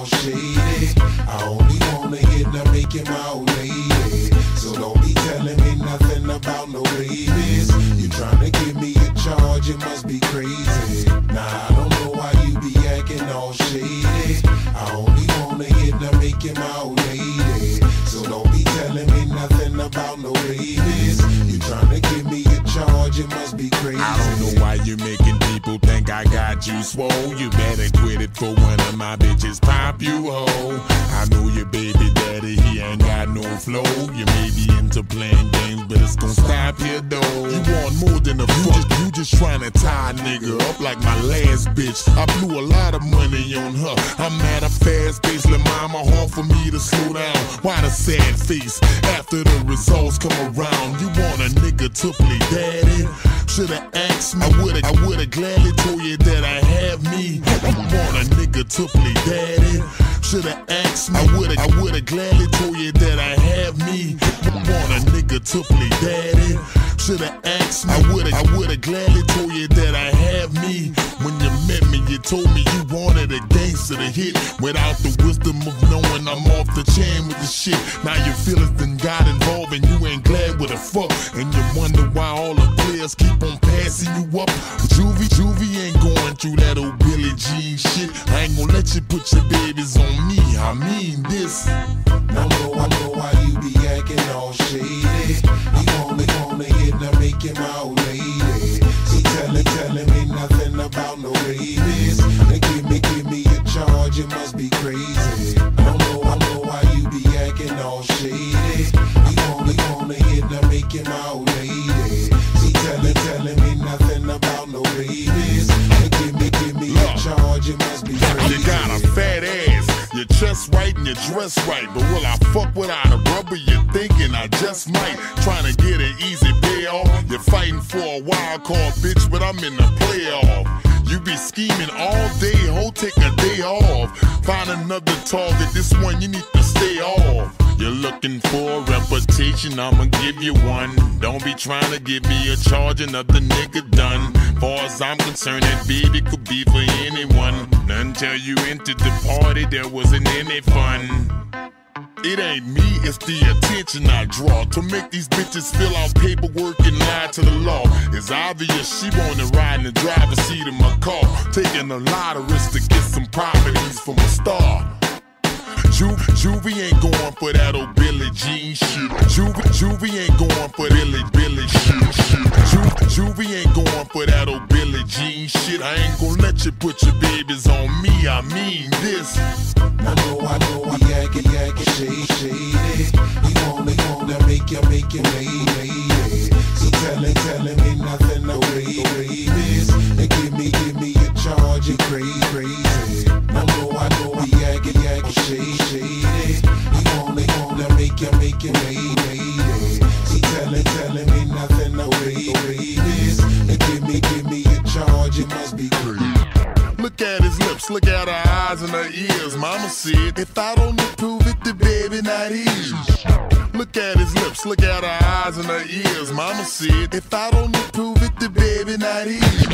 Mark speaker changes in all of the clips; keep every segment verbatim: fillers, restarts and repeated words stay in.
Speaker 1: all shady. I only wanna hit her, make it my old lady. So don't be telling me nothing about no babies. You tryna give me a charge, it must be crazy. Nah, I don't know why you be acting all shady. I only wanna hit her, make it my old lady. So don't be telling me nothing about no babies. You tryna give me a charge, it must be crazy.
Speaker 2: I don't know why you're making people think I got you swole. You better quit it for one of my bitches pop you hoe. I know your baby daddy, he ain't got no flow. You may be into playing games, but it's gon' stop here though. You want more than a fuck, you just tryna tie a nigga up like my last bitch. I blew a lot of money on her. I'm at a fast pace, let mama hard for me to slow down. Why the sad face after the results come around? You want a nigga to play daddy? Should've asked me, I would've, I would've gladly told you that I have me. You want a nigga to play daddy? Should've asked me, I would've, I would've gladly told you that I have me. You want a nigga to play daddy? Should've asked me, I would've, I would've gladly told you that I have me. When you met me, you told me you wanted a gangster to hit. Without the wisdom of knowing I'm off the chain with the shit. Now your feelings done got involved and you ain't glad with a fuck. And you wonder why all the players keep on passing you up. Juvie, Juvie ain't going through that old Billie Jean shit. I ain't gonna let you put your babies on me, I mean this.
Speaker 1: No, no, I know why you be acting all shady. You only wanna hit her, make it my old lady. She telling, telling me nothing about no babies. They give me, give me a charge, it must be crazy. No, no, I know why you be acting all shady. You only wanna hit her, make it my old lady. She telling, telling me nothing about no babies. They give me, give me a charge, it must be crazy.
Speaker 2: You got a fat ass, your chest right and your dress right. But will I fuck without a rubber? You're thinking I just might. Trying to get an easy payoff. You're fighting for a wild card, bitch, but I'm in the playoff. You be scheming all day, ho, take a day off. Find another target, this one you need to stay off. You're looking for a reputation, I'ma give you one. Don't be trying to give me a charge, another nigga done. Far as I'm concerned, that baby could be for anyone. Until you entered the party, there wasn't any fun. It ain't me, it's the attention I draw. To make these bitches fill out paperwork and lie to the law. It's obvious she wanna ride in the driver's seat of my car. Taking a lot of risks to get some properties from a star. Ju Juvie ain't going for that old Billie Jean shit. Juvie, Juvie ain't going for Billie, Billie shit. Ju Juvie ain't going for that old Billie Jean shit. I ain't gonna let you put your babies on me, I mean this.
Speaker 1: I know, I know, we yakking, yakking, shady, shady. You only wanna make you, make you, lady, lady. So telling, telling me nothing, no babies. And give me, give me a charge, you crazy, crazy. I know, I know, we yakking, yakking, shady, shady. You only wanna make you, make you, lady, lady. So telling, telling me nothing, no babies. And give me, give me a charge, it must be crazy.
Speaker 2: Look at his lips, look at her eyes and her ears. Mama said, if I don't approve it, the baby not his. Look at his lips, look at her eyes and her ears. Mama said, if I don't approve it, the baby not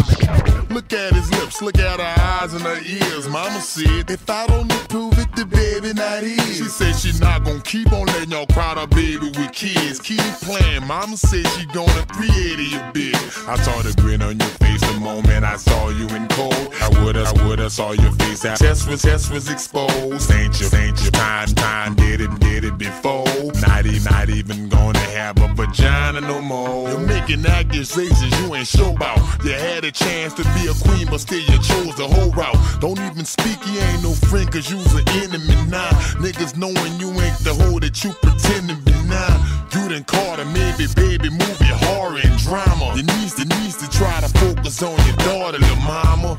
Speaker 2: his. Look at his lips, look at her eyes and her ears. Mama said, if I don't approve it, the baby not his. She said she not gonna keep on letting y'all crowd her baby with kids. Keep playing, mama said she gonna create you bit. I saw the grin on your face the moment I saw you in cold. I would've, I would've saw your face out. Chest was, chest was exposed. Ain't you, ain't you, time, time, did it, did it before. Not even, not even gonna have a vagina no more. You're making accusations you ain't sure about. You had a chance to be a queen, but still you chose the whole route. Don't even speak, you ain't no friend, cause you's an enemy now. Niggas knowing you ain't the hoe that you pretend to be now. You done caught a maybe baby movie, horror and drama. You needs to, needs to try to focus on your daughter, little mama.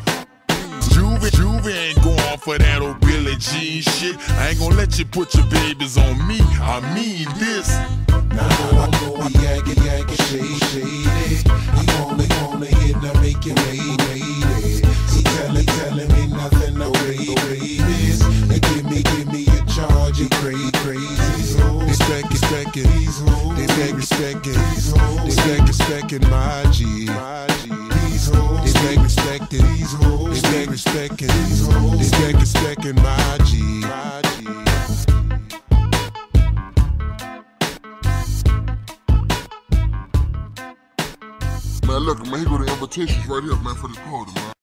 Speaker 2: Juvie, Juvie ain't going for that old Billie Jean shit. I ain't gonna let you put your babies on me, I mean this.
Speaker 1: Now I know we yakking, yakking, shady, shady. You only wanna hit her, make you lady, lady. She telling, telling me nothing, no babies. And give me, give me a charge, you crazy, crazy.
Speaker 3: Respect, respect it, respect, respect it, respect, respect it, my G. Respect, respect it, respect, respect it, respect, respect it, my G.
Speaker 4: look, man, here go the invitations right here, man, for this party, man.